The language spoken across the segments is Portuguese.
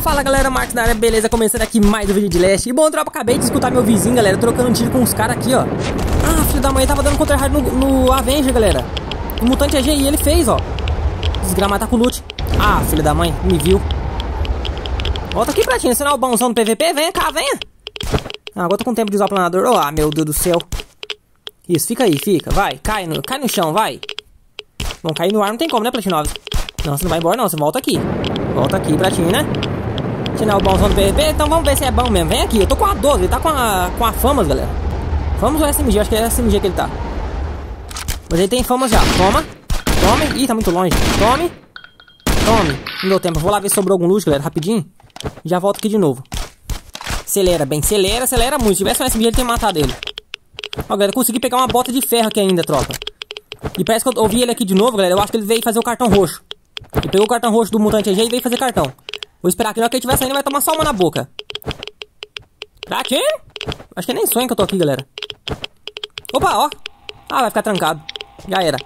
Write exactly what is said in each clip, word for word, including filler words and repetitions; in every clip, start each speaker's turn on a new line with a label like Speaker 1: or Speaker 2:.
Speaker 1: Fala galera, Marcos da área, beleza? Começando aqui mais um vídeo de Last. E bom, tropa, acabei de escutar meu vizinho, galera, trocando um tiro com os caras aqui, ó. Ah, filho da mãe, tava dando contra hard no, no Avenger, galera. O Mutante E G, e ele fez, ó. Desgramado tá com o loot. Ah, filho da mãe, me viu. Volta aqui, Pratinho, ensinar o bonzão do P V P, venha cá, venha. Ah, agora tô com tempo de usar o planador. Oh, ah, meu Deus do céu. Isso, fica aí, fica, vai, cai no, cai no chão, vai. Bom, cair no ar não tem como, né, Platinove? Não, você não vai embora não, você volta aqui. Volta aqui, Pratinho, né? Tirar o bonzão do P V P, então vamos ver se é bom mesmo. Vem aqui, eu tô com a doze, ele tá com a, com a Famas, galera. Famas ou S M G? Acho que é S M G que ele tá. Mas ele tem Famas já, toma. Tome, ih, tá muito longe. Tome. Tome, não deu tempo, eu vou lá ver se sobrou algum loot, galera, rapidinho. Já volto aqui de novo. Acelera bem, acelera, acelera muito. Se tivesse um S M G ele tinha matado ele. Ó, galera, consegui pegar uma bota de ferro aqui ainda, tropa. E parece que eu ouvi ele aqui de novo, galera. Eu acho que ele veio fazer o cartão roxo. Ele pegou o cartão roxo do Mutante E G e veio fazer cartão. Vou esperar que na hora que ele estiver saindo vai tomar só uma na boca. Pratinho? Acho que nem sonho que eu tô aqui, galera. Opa, ó. Ah, vai ficar trancado. Já era.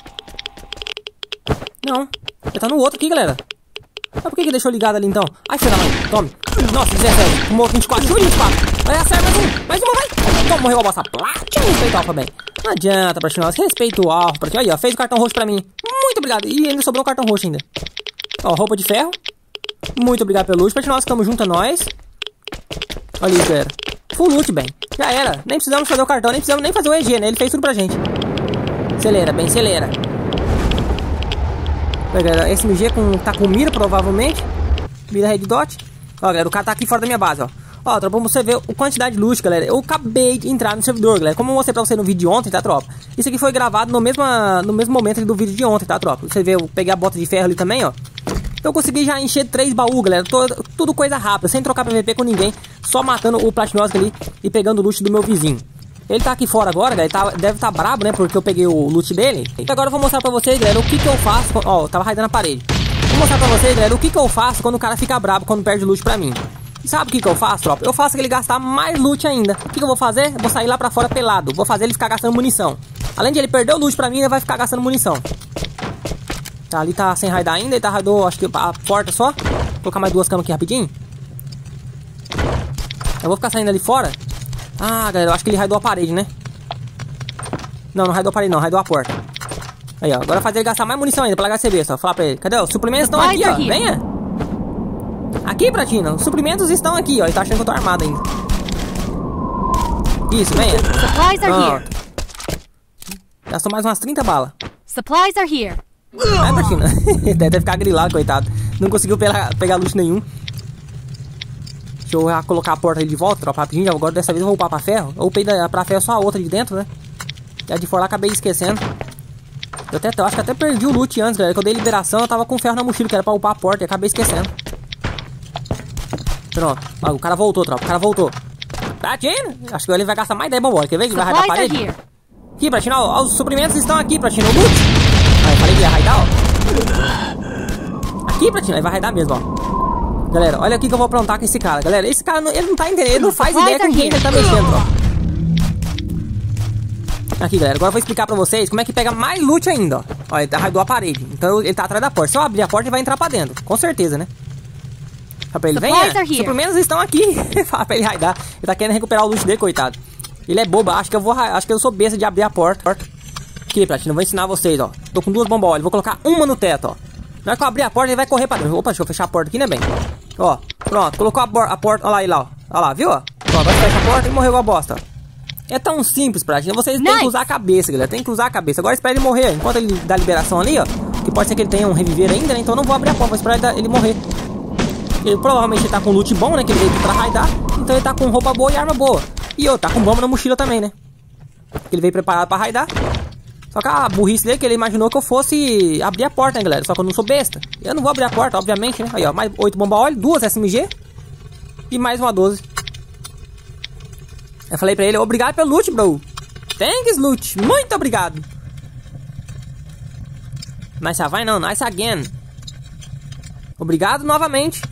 Speaker 1: Não. Ele tá no outro aqui, galera. Mas por que que deixou ligado ali, então? Ai, filha da mãe. Tome. Nossa, dezessete. Tomou vinte e quatro. Júlio, vinte e quatro. Vai acertar mais um. Mais uma, vai. Toma, morreu a bosta. Platinho. Respeita o alfa bem. Não adianta, Pratinho. Respeita o alfa. Pratinho. Aí, ó. Fez o cartão roxo pra mim. Muito obrigado. E ainda sobrou um cartão roxo ainda. Ó, roupa de ferro. Muito obrigado pelo loot. Pratinho, nós estamos junto a nós. Olha isso, galera. Full loot, bem. Já era. Nem precisamos fazer o cartão. Nem precisamos nem fazer o E G, né? Ele fez tudo pra gente. Acelera, bem. Acelera. Olha, galera. S M G com, tá com mira, provavelmente. Mira Red Dot. Ó, galera. O cara tá aqui fora da minha base, ó. Ó, tropa, pra você ver a quantidade de loot, galera. Eu acabei de entrar no servidor, galera. Como eu mostrei pra você no vídeo de ontem, tá, tropa? Isso aqui foi gravado no mesmo, no mesmo momento do vídeo de ontem, tá, tropa? Você vê, eu peguei a bota de ferro ali também, ó. Eu consegui já encher três baús, galera. Todo, tudo coisa rápida, sem trocar P V P com ninguém. Só matando o Platinose ali e pegando o loot do meu vizinho. Ele tá aqui fora agora, galera. Ele tá, deve tá brabo, né? Porque eu peguei o loot dele. E agora eu vou mostrar pra vocês, galera, o que que eu faço. Ó, eu tava raidando a parede. Vou mostrar pra vocês, galera, o que que eu faço quando o cara fica brabo, quando perde loot pra mim. E sabe o que que eu faço, tropa? Eu faço ele gastar mais loot ainda. O que que eu vou fazer? Eu vou sair lá pra fora pelado. Vou fazer ele ficar gastando munição. Além de ele perder o loot pra mim, ele vai ficar gastando munição. Tá, ali tá sem raidar ainda. Ele tá raidou, acho que a porta só. Vou colocar mais duas camas aqui rapidinho. Eu vou ficar saindo ali fora. Ah, galera, eu acho que ele raidou a parede, né? Não, não raidou a parede não, raidou a porta. Aí, ó, agora fazer ele gastar mais munição ainda pra largar C B, só. Falar pra ele, cadê? Os suprimentos estão aqui, ó, venha. Aqui, Pratinho, os suprimentos estão aqui, ó. Ele tá achando que eu tô armado ainda. Isso, venha.
Speaker 2: Supplies are here.
Speaker 1: Gastou mais umas trinta balas.
Speaker 2: Supplies are here.
Speaker 1: Ai, Pratinho, deve ficar grilado, coitado. Não conseguiu pegar, pegar loot nenhum. Deixa eu já colocar a porta ali de volta, tropa, rapidinho. Agora dessa vez eu vou upar pra ferro. Eu upei da, pra ferro só a outra de dentro, né? E a de fora lá acabei esquecendo. Eu, até, eu acho que até perdi o loot antes, galera. Quando eu dei liberação, eu tava com ferro na mochila, que era pra upar a porta, e acabei esquecendo. Pronto. Ah, o cara voltou, tropa. O cara voltou. Pratinho, acho que ele vai gastar mais dez bombom. Quer ver? Ele vai raidar a parede. Aqui, Pratinho, ó, os suprimentos estão aqui, Pratinho, no loot. Aí, falei que ia raidar, ó. Aqui, Pratinho, ele vai raidar mesmo, ó. Galera, olha aqui que eu vou aprontar com esse cara. Galera, esse cara, não, ele não tá entendendo, ele não faz ideia com quem ele tá mexendo, ó. Aqui, galera, agora eu vou explicar pra vocês como é que pega mais loot ainda, ó. Ó, ele raidou a parede. Então ele tá atrás da porta. Se eu abrir a porta, ele vai entrar pra dentro. Com certeza, né? Fala pra ele, venha. Os suprimentos estão aqui. Fala pra ele raidar. Ele tá querendo recuperar o loot dele, coitado. Ele é bobo, acho que eu vou. Acho que eu sou besta de abrir a porta. Aqui, Platinho, eu vou ensinar vocês, ó. Tô com duas bombas, vou colocar uma no teto, ó. Na hora que eu abrir a porta, ele vai correr pra dentro. Opa, deixa eu fechar a porta aqui, né, bem? Ó, pronto, colocou a, a porta. Olha lá, ele lá, ó. Olha lá, viu? Ó, agora fecha a porta e morreu com a bosta. É tão simples, Pratinho. Vocês nice. Têm que usar a cabeça, galera. Tem que usar a cabeça. Agora espera ele morrer. Enquanto ele dá a liberação ali, ó. Que pode ser que ele tenha um reviver ainda, né? Então eu não vou abrir a porta, vou esperar ele, dar, ele morrer. Ele provavelmente tá com loot bom, né? Que ele veio aqui pra raidar. Então ele tá com roupa boa e arma boa. E eu, tá com bomba na mochila também, né? Ele veio preparado pra raidar. Só que a burrice dele, que ele imaginou que eu fosse abrir a porta, né, galera? Só que eu não sou besta. Eu não vou abrir a porta, obviamente, né? Aí, ó, mais oito bomba óleo, duas S M G e mais uma doze. Eu falei pra ele, obrigado pelo loot, bro. Thanks, loot. Muito obrigado. Nice, vai não, nice again. Obrigado novamente.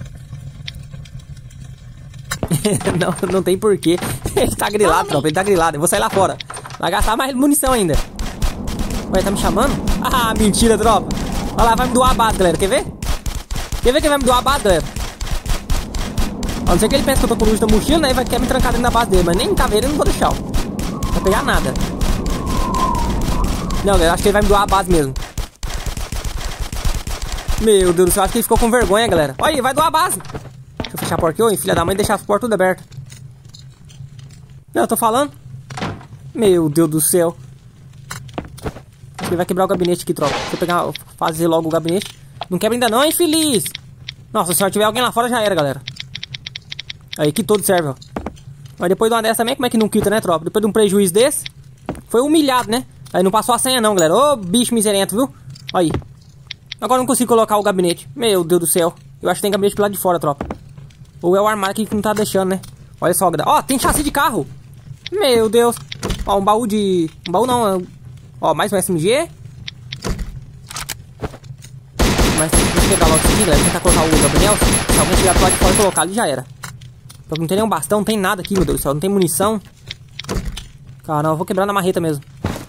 Speaker 1: não, não tem porquê. Ele tá grilado, tropa, ele tá grilado. Eu vou sair lá fora. Vai gastar mais munição ainda. Ué, tá me chamando? Ah, mentira, tropa. Olha lá, vai me doar a base, galera. Quer ver? Quer ver quem vai me doar a base, galera? A não ser que ele pense que eu tô com o loot da mochila, né? E vai querer me trancar dentro da base dele. Mas nem caveira eu não vou deixar, ó. Não vai pegar nada. Não, galera, acho que ele vai me doar a base mesmo. Meu Deus do céu, acho que ele ficou com vergonha, galera. Olha aí, vai doar a base. Deixa eu fechar a porta aqui, ô, filha da mãe, deixar as portas tudo abertas. Não, eu tô falando. Meu Deus do céu. Acho que ele vai quebrar o gabinete aqui, tropa. Deixa eu pegar, fazer logo o gabinete. Não quebra ainda não, infeliz. Nossa, se tiver alguém lá fora já era, galera. Aí, que todo serve, ó. Mas depois de uma dessa também, como é que não quita, né, tropa? Depois de um prejuízo desse, foi humilhado, né? Aí não passou a senha não, galera. Ô, bicho miserento, viu? Aí. Agora não consigo colocar o gabinete. Meu Deus do céu. Eu acho que tem gabinete pro lado de fora, tropa. Ou é o armário aqui que não tá deixando, né? Olha só, galera. Ó, tem chassi de carro. Meu Deus. Ó, um baú de... Um baú não. Ó, mais um S M G. Mas tem que pegar logo isso aqui, galera. Tentar colocar o Gabriel. Se alguém chegar pro lado de fora e colocar ali, já era. Porque não tem nenhum bastão, não tem nada aqui, meu Deus do céu. Não tem munição. Caramba, eu vou quebrar na marreta mesmo.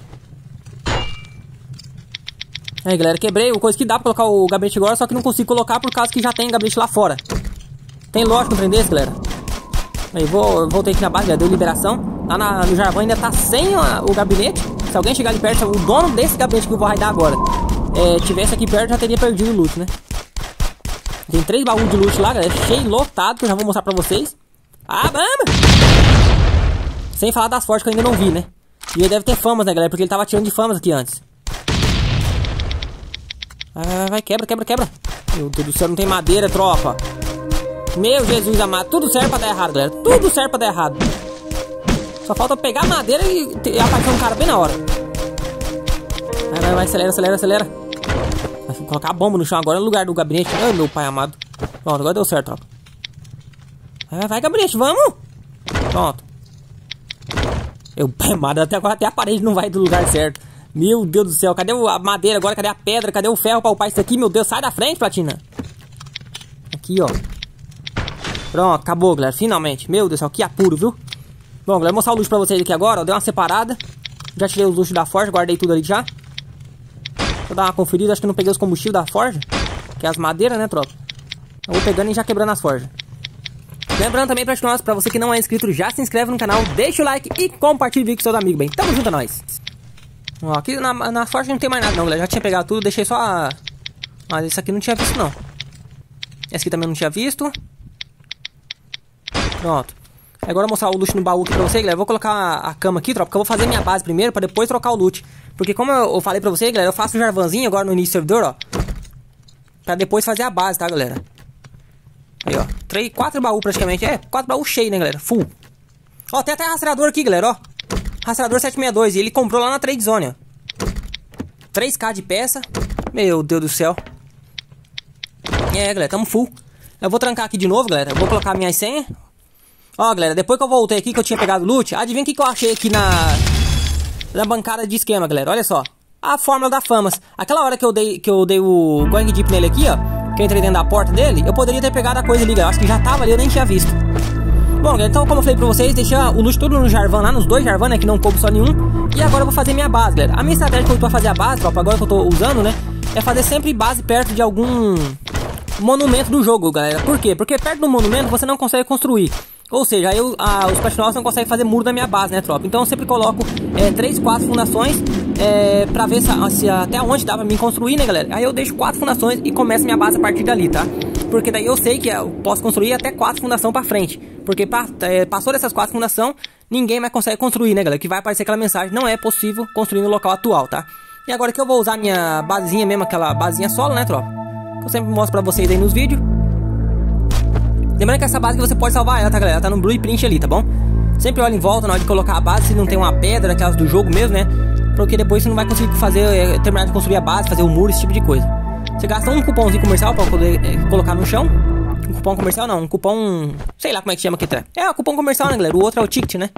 Speaker 1: Aí, galera, quebrei o coisa que dá pra colocar o gabinete agora, só que não consigo colocar por causa que já tem gabinete lá fora. Tem lógico um trem desse, galera. Aí, vou, voltei aqui na base, já deu liberação. Lá na, no Jarvan ainda tá sem a, o gabinete. Se alguém chegar ali perto, o dono desse gabinete que eu vou raidar agora, é, tivesse aqui perto, já teria perdido o loot, né? Tem três baús de loot lá, galera, cheio, lotado, que eu já vou mostrar pra vocês. Ah, vamos! Sem falar das fortes que eu ainda não vi, né? E ele deve ter famas, né, galera, porque ele tava tirando de famas aqui antes. Vai, vai, vai, quebra, quebra, quebra. Meu Deus do céu, não tem madeira, tropa. Meu Jesus amado, tudo serve pra dar errado, galera. Tudo serve pra dar errado. Só falta pegar madeira e, e atacar um cara bem na hora. Vai, vai, vai, acelera, acelera, acelera. Vou colocar a bomba no chão agora no lugar do gabinete. Ai, meu pai amado. Pronto, agora deu certo, tropa. Vai, vai, vai, gabinete, vamos. Pronto. Eu, pai amado, até agora até a parede não vai do lugar certo. Meu Deus do céu, cadê a madeira agora? Cadê a pedra? Cadê o ferro pra upar isso aqui? Meu Deus, sai da frente, Platina. Aqui, ó. Pronto, acabou, galera, finalmente. Meu Deus do céu, que apuro, viu? Bom, galera, vou mostrar o luxo pra vocês aqui agora, ó. Dei uma separada. Já tirei os luxos da Forja, guardei tudo ali já. Vou dar uma conferida, acho que não peguei os combustíveis da Forja, que é as madeiras, né, tropa? Eu vou pegando e já quebrando as Forjas. Lembrando também, pra, nós, pra você que não é inscrito, já se inscreve no canal, deixa o like e compartilha o vídeo com seus amigos, bem. Tamo junto a nós. Ó, aqui na, na Forja não tem mais nada não, galera. Já tinha pegado tudo, deixei só a... Mas isso aqui não tinha visto não. Esse aqui também não tinha visto. Pronto. Agora eu vou mostrar o loot no baú aqui pra vocês, galera. Eu vou colocar a, a cama aqui, tropa, porque eu vou fazer minha base primeiro pra depois trocar o loot. Porque como eu, eu falei pra vocês, galera, eu faço um Jarvanzinho agora no início do servidor, ó. Pra depois fazer a base, tá, galera? Aí, ó. Três, quatro baús praticamente. É, quatro baús cheios, né, galera? Full. Ó, tem até rastreador aqui, galera, ó. Rastreador sete sessenta e dois. E ele comprou lá na Trade Zone, ó. três K de peça. Meu Deus do céu. É, galera, tamo full. Eu vou trancar aqui de novo, galera. Eu vou colocar minhas senhas. Ó, galera, depois que eu voltei aqui, que eu tinha pegado loot, adivinha o que, que eu achei aqui na... Na bancada de esquema, galera. Olha só. A fórmula da Famas. Aquela hora que eu dei, que eu dei o Going Deep nele aqui, ó. Que eu entrei dentro da porta dele, eu poderia ter pegado a coisa ali, galera. Eu acho que já tava ali, eu nem tinha visto. Bom, galera, então como eu falei pra vocês, deixei o loot tudo no Jarvan lá, nos dois Jarvan, né, que não coube só nenhum. E agora eu vou fazer minha base, galera. A minha estratégia que eu tô pra fazer a base, tropa, agora que eu tô usando, né, é fazer sempre base perto de algum monumento do jogo, galera. Por quê? Porque perto do monumento você não consegue construir. Ou seja, aí eu, a, os personagens não conseguem fazer muro da minha base, né, tropa? Então eu sempre coloco é, três, quatro fundações é, pra ver se, se até onde dá pra mim construir, né, galera? Aí eu deixo quatro fundações e começo minha base a partir dali, tá? Porque daí eu sei que eu posso construir até quatro fundações pra frente. Porque pa, é, passou dessas quatro fundações, ninguém mais consegue construir, né, galera? Que vai aparecer aquela mensagem, não é possível construir no local atual, tá? E agora que eu vou usar minha basezinha mesmo, aquela basezinha solo, né, tropa? Que eu sempre mostro pra vocês aí nos vídeos. Lembrando que essa base que você pode salvar ela, tá, galera? Ela tá no blueprint ali, tá bom? Sempre olha em volta na hora de colocar a base, se não tem uma pedra, aquelas do jogo mesmo, né? Porque depois você não vai conseguir fazer, é, terminar de construir a base, fazer o muro, esse tipo de coisa. Você gasta um cupomzinho comercial pra poder é, colocar no chão. Um cupom comercial não, um cupom... Sei lá como é que chama aqui, tá? É, o cupom comercial, né, galera? O outro é o ticket, né?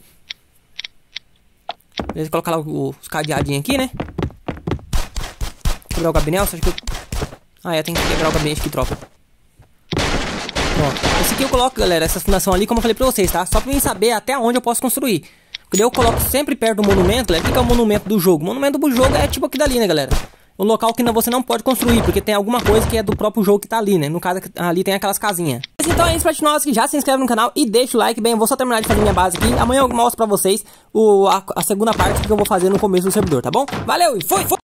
Speaker 1: Beleza, colocar lá os cadeadinhos aqui, né? Quebrar o gabinete, acho que eu... Ah, é, tem que quebrar o gabinete aqui, tropa. Pronto. Esse aqui eu coloco, galera, essa fundação ali, como eu falei pra vocês, tá? Só pra mim saber até onde eu posso construir. Porque eu coloco sempre perto do monumento, galera. O que é o monumento do jogo? O monumento do jogo é tipo aqui dali, né, galera? Um local que não, você não pode construir, porque tem alguma coisa que é do próprio jogo que tá ali, né? No caso, ali tem aquelas casinhas. Então é isso, Platinosos, que já se inscreve no canal e deixa o like. Bem, eu vou só terminar de fazer minha base aqui. Amanhã eu mostro pra vocês o, a, a segunda parte que eu vou fazer no começo do servidor, tá bom? Valeu e fui, fui!